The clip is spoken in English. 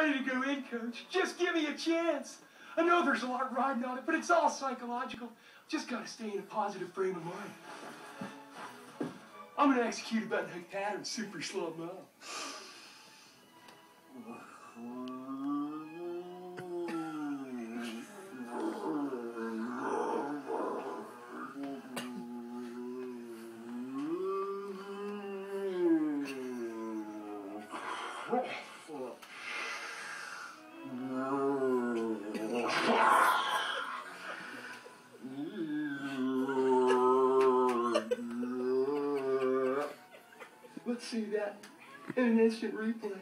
ready to go in, Coach. Just give me a chance. I know there's a lot riding on it, but it's all psychological. Just got to stay in a positive frame of mind. I'm going to execute a button-hook pattern super slow-mo. Let's see that in an instant replay.